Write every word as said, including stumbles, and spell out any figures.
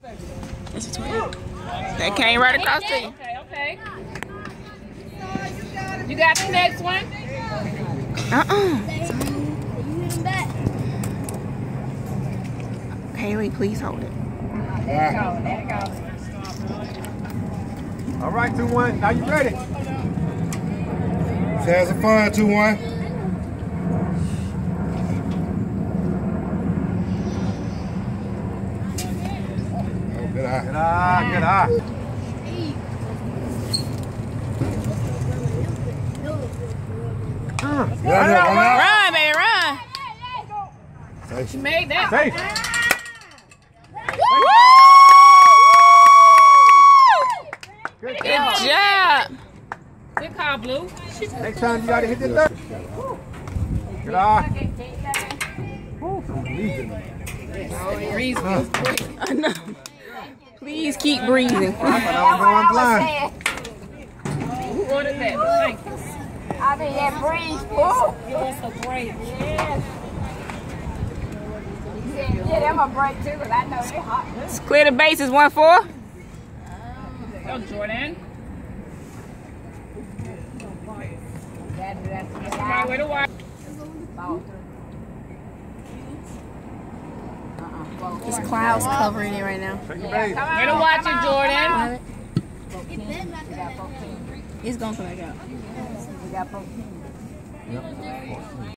It's a twin. That came right across to you. Okay, okay. You got the next one? Uh-uh. Haley, please hold it. There it goes, there it goes. All right, two one. Now you ready? Let's have some fun, two one. Oh, good eye. Good eye, good eye. Run, Run, run, run, run. Run, baby, run. She made that. Safe. Good Good job. job. Good call, Blue. Next time you gotta hit the third. Good eye. Ooh, some breathing. Breeze. I know. Please keep breathing. I thought I was going blind. Who ordered that? Thank you. I mean, that breeze. Ooh. Give us a break. Yes. Yeah, them a break too, because I know they're hot. Let's clear the bases, one four. Go, Jordan. That's, that's, that's, Right way to watch. There's clouds covering it right now. Take your base. Way to watch it, Jordan. It's gonna come back out. We got fourteen.